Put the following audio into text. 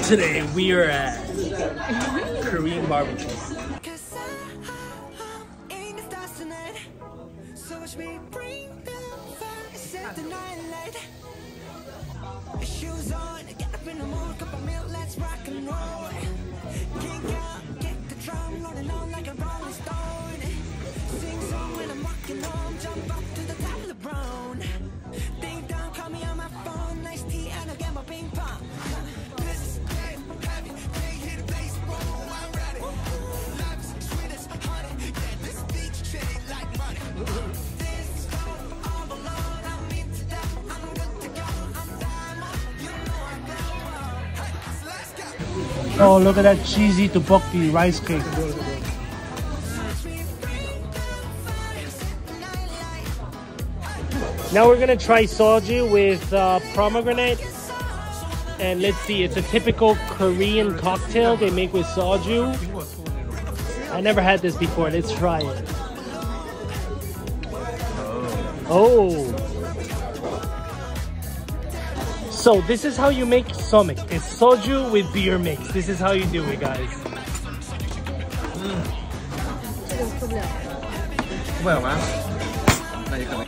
Today we are at Korean BBQ. Shoes on, get up in the mood, cup of milk, let's rock and roll. Kick out, get the drum rolling on like a rolling stone. Sing song when I'm walking home, jump up to the top of the brown. Ding dong, call me on my phone, nice tea and I'll get my ping pong. This is game heavy, can't hit a baseball, I'm ready. Life's sweet as honey, yeah, this beach chain like money. This is all alone, I'm into that, I'm good to go, I'm down, you know I'm down. Hey, let's go. Oh, look at that cheesy tteokbokki rice cake. Now we're gonna try soju with pomegranate. And let's see, it's a typical Korean cocktail they make with soju. I never had this before, let's try it. Oh. So this is how you make somek. It's soju with beer mix. This is how you do it, guys. 뭐야, 나 이거